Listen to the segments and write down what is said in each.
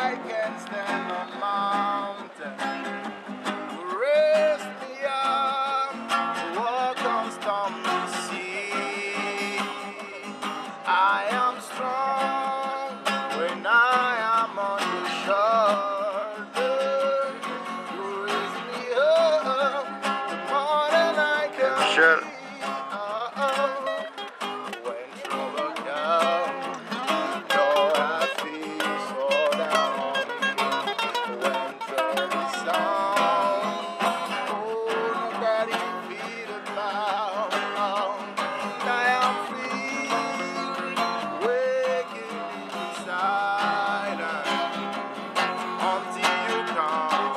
I can stand on mountains. Raise me up to walk on stormy sea. I am strong when I am on your shoulder. You raise me up the more than I can Sure. see. When trouble comes, Lord, I feel so down. When trouble sounds, oh, nobody feel about. I am free, waking inside until you come.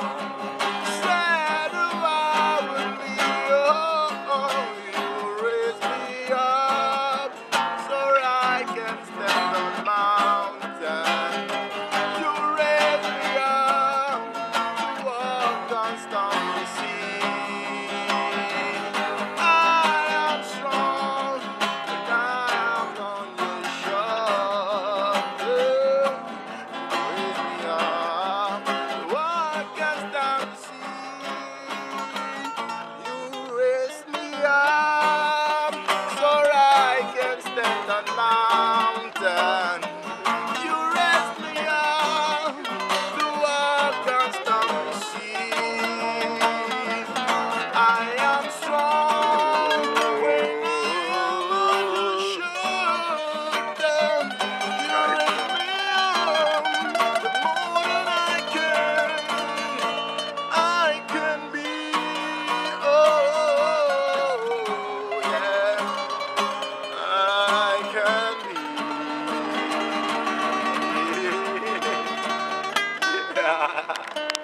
Satisfied with me, oh, you raise me up so I can stand on mountain. You raise me up to walk on stormy sea. I am strong and I am on your shoulder. Raise me up to walk on stormy sea. You raise me up so I can stand on mountain. You raise me up to walk on stormy sea. I am strong when I'm on your shoulder. You raise me up the more than I can be. Oh, yeah, I can be. Yeah.